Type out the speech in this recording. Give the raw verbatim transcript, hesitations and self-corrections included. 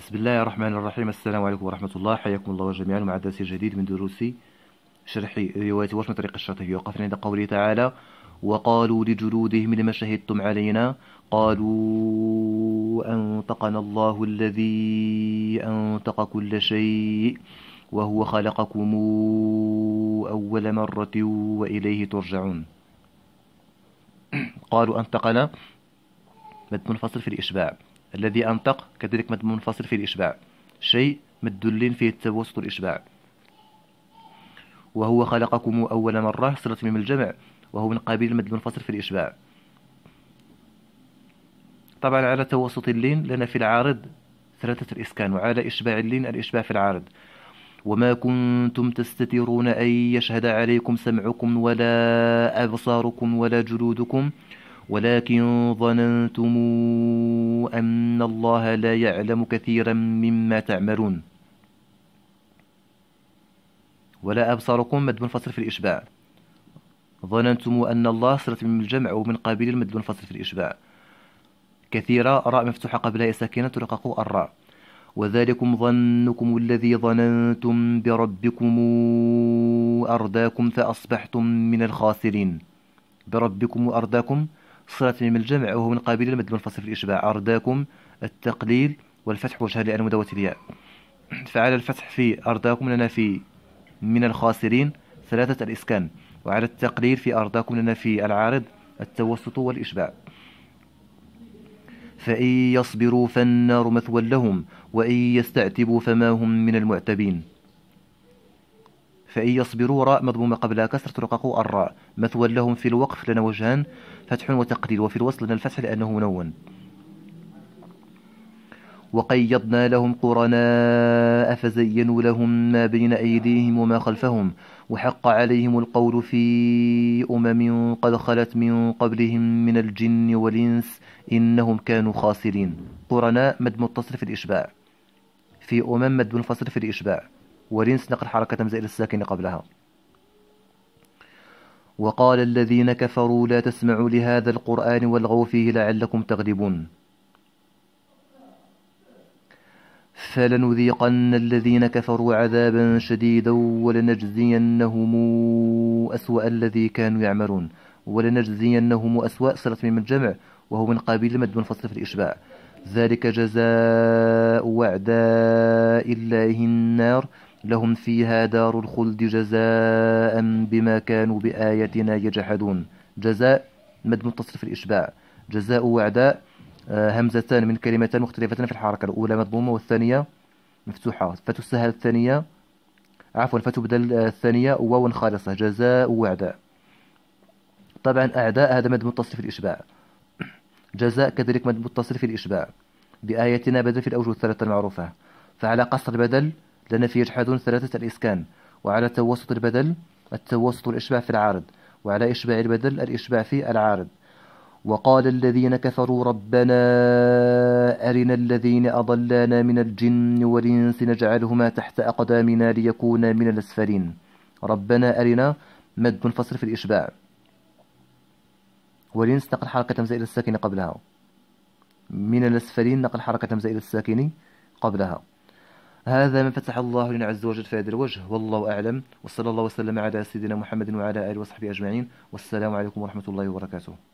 بسم الله الرحمن الرحيم. السلام عليكم ورحمة الله، حياكم الله جميعا مع درس جديد من دروس شرح رواية ورش من طريق الشاطبي. وقفنا عند قوله تعالى: وقالوا لجلودهم لما شهدتم علينا قالوا أنطقنا الله الذي أنطق كل شيء وهو خلقكم أول مرة وإليه ترجعون. قالوا أنطقنا مد منفصل في الإشباع، الذي أنطق كذلك مد منفصل في الإشباع، شيء مد فيه التوسط الإشباع. وهو خلقكم أول مرة صلة من الجمع، وهو من قبيل المد المنفصل في الإشباع. طبعا على توسط اللين لنا في العارض ثلاثة الإسكان، وعلى إشباع اللين الإشباع في العارض. وما كنتم تستترون أن يشهد عليكم سمعكم ولا أبصاركم ولا جلودكم ولكن ظننتم أن الله لا يعلم كثيرا مما تعملون. ولا أبصاركم مد منفصل في الإشباع. ظننتم أن الله صلة من الجمع ومن قابل المد منفصل في الإشباع. كثيرة راء مفتوحة قبلها ساكنة ترقق الراء. وذلكم ظنكم الذي ظننتم بربكم أرداكم فأصبحتم من الخاسرين. بربكم أرداكم صلة من الجمع وهو من قابل المد المنفصل في الإشباع. أرداكم التقليل والفتح وجهان لأن مدوة الياء. فعلى الفتح في أرداكم لنا في من الخاسرين ثلاثة الإسكان، وعلى التقليل في أرداكم لنا في العارض التوسط والإشباع. فإن يصبروا فالنار مثوى لهم وإن يستعتبوا فما هم من المعتبين. فإن يصبروا راء مضمومة قبلها كسر ترقق الراء. مثوى لهم في الوقف لنا وجهان فتح وتقليل، وفي الوصل لنا الفتح لأنه منون. وقيضنا لهم قرناء فزينوا لهم ما بين أيديهم وما خلفهم وحق عليهم القول في أمم قد خلت من قبلهم من الجن والإنس إنهم كانوا خاسرين. قرناء مد متصل في الإشباع، في أمم مد منفصل في الإشباع، والإنس نقل حركة زائد الساكن قبلها. وقال الذين كفروا لا تسمعوا لهذا القرآن والغوا فيه لعلكم تغلبون. فلنذيقن الذين كفروا عذابا شديدا ولنجزينهم أسوأ الذي كانوا يعملون. ولنجزينهم أسوأ صلة من الجمع وهو من قابل المد منفصل في الإشباع. ذلك جزاء وعداء الله النار لهم فيها دار الخلد جزاء بما كانوا بآياتنا يجحدون. جزاء مد متصل في الإشباع. جزاء وعداء همزتان من كلمتان مختلفتان في الحركة، الأولى مضمومة والثانية مفتوحة. فتسهل الثانية عفوا فتبدل الثانية واو خالصة. جزاء وعداء. طبعا أعداء هذا مد متصل في الإشباع. جزاء كذلك مد متصل في الإشباع. بآياتنا بدل في الأوجه الثلاثة المعروفة. فعلى قصر البدل لنا في يجحدون ثلاثة الإسكان، وعلى توسط البدل التوسط الإشباع في العارض، وعلى إشباع البدل الإشباع في العارض. وقال الذين كفروا ربنا أرنا الذين أضلانا من الجن والإنس نجعلهما تحت أقدامنا ليكونا من الأسفلين. ربنا أرنا مد منفصل في الإشباع، والإنس نقل حركة زائد الساكن قبلها. من الأسفلين نقل حركة زائد الساكن قبلها. هذا من فتح الله لنا عز وجل في هذا الوجه، والله أعلم، وصلى الله وسلم على سيدنا محمد وعلى آله وصحبه أجمعين، والسلام عليكم ورحمة الله وبركاته.